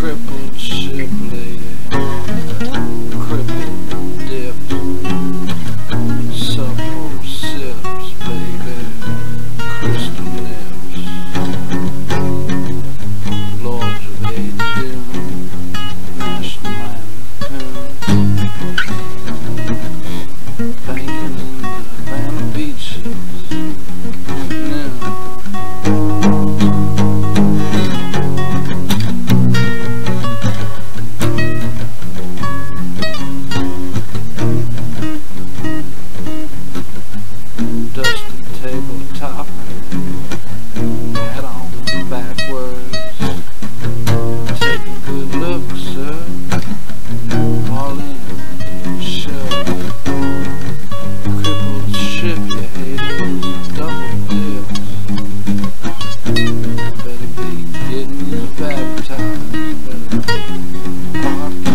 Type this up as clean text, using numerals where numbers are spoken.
Crippled ship lady, crippled dip, supple sips, baby, crystal nips, lords of age national anthem, banking in the Havana beaches, dusty tabletop, hat on backwards, take a good look, sir, all in, shove, crippled ship, you haters, double dips, better be getting you baptized, better park